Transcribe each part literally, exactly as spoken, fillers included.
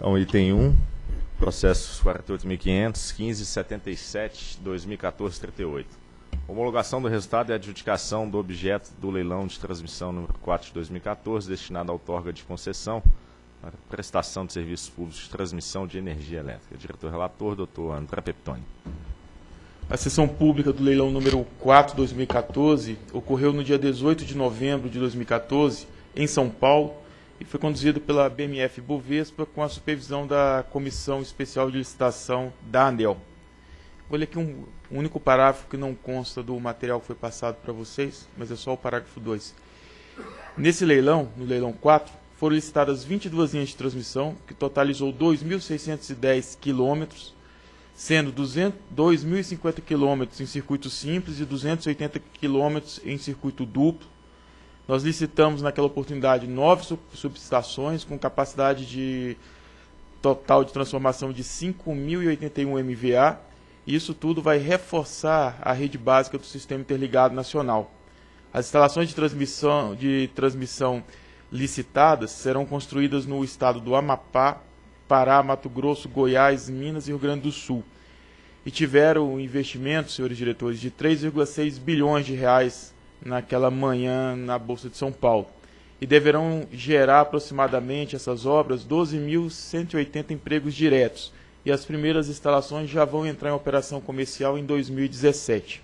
Então, item um, processos quarenta e oito mil quinhentos, quinze setenta e sete, dois mil e quatorze, trinta e oito. Homologação do resultado e adjudicação do objeto do leilão de transmissão número quatro de dois mil e quatorze, destinado à outorga de concessão para prestação de serviços públicos de transmissão de energia elétrica. Diretor-relator, doutor André Peptoni. A sessão pública do leilão número quatro de dois mil e quatorze ocorreu no dia dezoito de novembro de dois mil e quatorze, em São Paulo, e foi conduzida pela B M F Bovespa com a supervisão da Comissão Especial de Licitação da ANEEL. Vou ler aqui um único parágrafo que não consta do material que foi passado para vocês, mas é só o parágrafo dois. Nesse leilão, no leilão quatro, foram licitadas vinte e duas linhas de transmissão, que totalizou dois mil seiscentos e dez quilômetros, sendo dois mil e cinquenta quilômetros em circuito simples e duzentos e oitenta quilômetros em circuito duplo. Nós licitamos naquela oportunidade nove subestações com capacidade de total de transformação de cinco mil e oitenta e um M V A. E isso tudo vai reforçar a rede básica do Sistema Interligado Nacional. As instalações de transmissão, de transmissão licitadas serão construídas no estado do Amapá, Pará, Mato Grosso, Goiás, Minas e Rio Grande do Sul. E tiveram investimentos, senhores diretores, de três vírgula seis bilhões de reais naquela manhã na Bolsa de São Paulo. E deverão gerar aproximadamente essas obras doze mil cento e oitenta empregos diretos. E as primeiras instalações já vão entrar em operação comercial em dois mil e dezessete.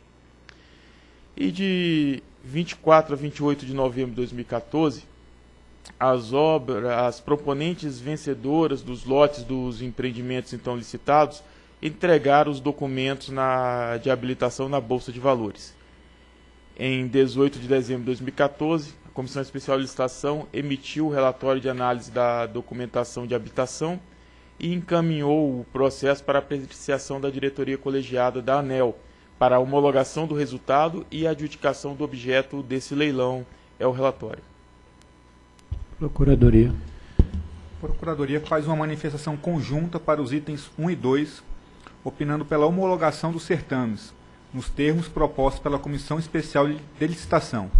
E de vinte e quatro a vinte e oito de novembro de dois mil e quatorze, as obras, as proponentes vencedoras dos lotes dos empreendimentos então licitados entregaram os documentos na, de habilitação na Bolsa de Valores. Em dezoito de dezembro de dois mil e quatorze, a Comissão Especial de Licitação emitiu o relatório de análise da documentação de habilitação e encaminhou o processo para apreciação da diretoria colegiada da ANEEL, para a homologação do resultado e a adjudicação do objeto desse leilão. É o relatório. Procuradoria. A Procuradoria faz uma manifestação conjunta para os itens um e dois, opinando pela homologação dos certames, nos termos propostos pela Comissão Especial de Licitação.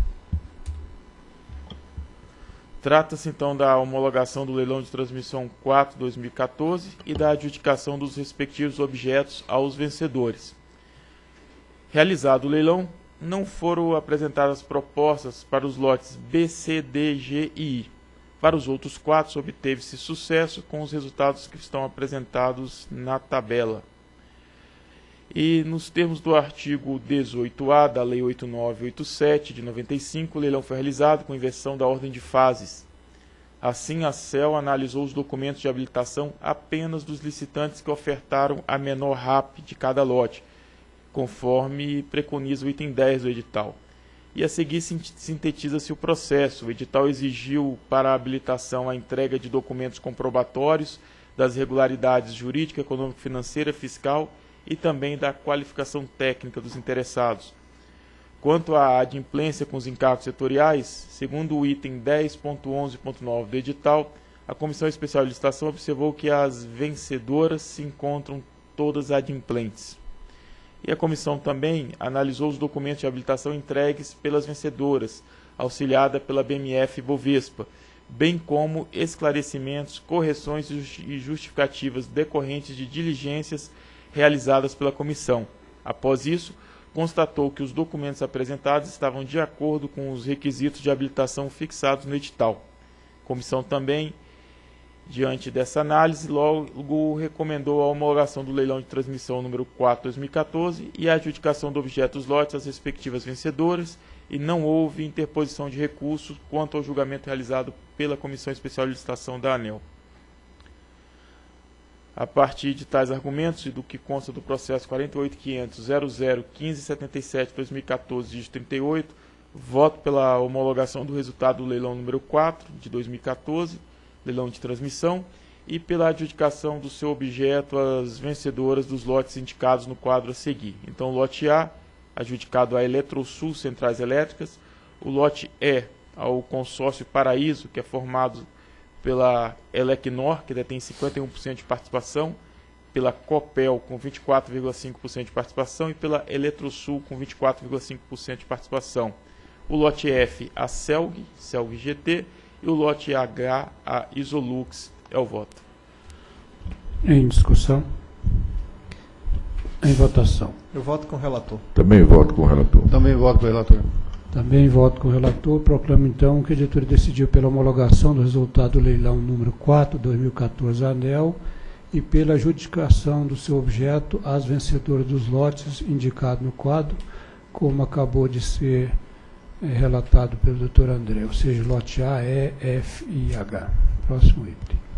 Trata-se então da homologação do leilão de transmissão quatro de dois mil e quatorze e da adjudicação dos respectivos objetos aos vencedores. Realizado o leilão, não foram apresentadas propostas para os lotes B, C, D, G e I. Para os outros quatro, obteve-se sucesso com os resultados que estão apresentados na tabela. E nos termos do artigo dezoito A da Lei oito mil novecentos e oitenta e sete, de noventa e cinco, o leilão foi realizado com inversão da ordem de fases. Assim, a C E L analisou os documentos de habilitação apenas dos licitantes que ofertaram a menor R A P de cada lote, conforme preconiza o item dez do edital. E a seguir sintetiza-se o processo. O edital exigiu para a habilitação a entrega de documentos comprobatórios das regularidades jurídica, econômica, financeira, fiscal e também da qualificação técnica dos interessados. Quanto à adimplência com os encargos setoriais, segundo o item dez ponto onze ponto nove do edital, a Comissão Especial de Licitação observou que as vencedoras se encontram todas adimplentes. E a comissão também analisou os documentos de habilitação entregues pelas vencedoras, auxiliada pela B M F Bovespa, bem como esclarecimentos, correções e justificativas decorrentes de diligências realizadas pela comissão. Após isso, constatou que os documentos apresentados estavam de acordo com os requisitos de habilitação fixados no edital. A comissão também, diante dessa análise, logo recomendou a homologação do leilão de transmissão número quatro de dois mil e quatorze e a adjudicação do objeto dos lotes às respectivas vencedoras, e não houve interposição de recurso quanto ao julgamento realizado pela Comissão Especial de Licitação da ANEEL. A partir de tais argumentos e do que consta do processo quarenta e oito mil quinhentos, zero zero, quinze setenta e sete, dois mil e quatorze, dígito trinta e oito, voto pela homologação do resultado do leilão número quatro de dois mil e quatorze, leilão de transmissão, e pela adjudicação do seu objeto às vencedoras dos lotes indicados no quadro a seguir. Então, o lote A, adjudicado à Eletrosul Centrais Elétricas, o lote E, ao consórcio Paraíso, que é formado pela Elecnor, que detém cinquenta e um por cento de participação, pela Copel, com vinte e quatro vírgula cinco por cento de participação, e pela Eletrosul, com vinte e quatro vírgula cinco por cento de participação. O lote F, a Celg, Celg G T, e o lote H, a Isolux. É o voto. Em discussão. Em votação. Eu voto com o relator. Também voto com o relator. Também voto com o relator. Também voto com o relator. Proclamo, então, que a diretoria decidiu pela homologação do resultado do leilão número quatro, dois mil e quatorze, ANEEL, e pela adjudicação do seu objeto às vencedoras dos lotes indicados no quadro, como acabou de ser é, relatado pelo doutor André, ou seja, lote A, E, F e H. Próximo item.